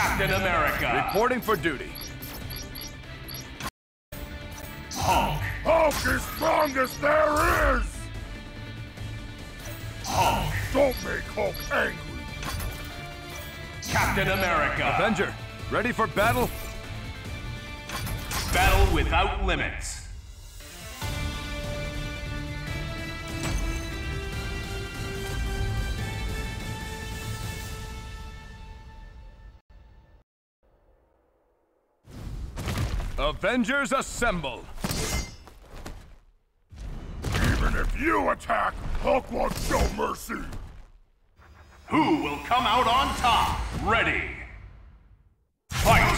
Captain America. Reporting for duty. Hulk. Hulk is strongest there is! Hulk. Don't make Hulk angry! Captain America. Avenger, ready for battle? Battle without limits. Avengers assemble! Even if you attack, Hulk won't show mercy! Who will come out on top? Ready. Fight!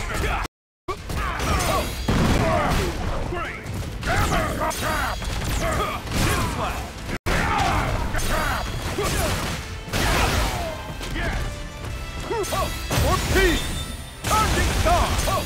For peace! Charging star!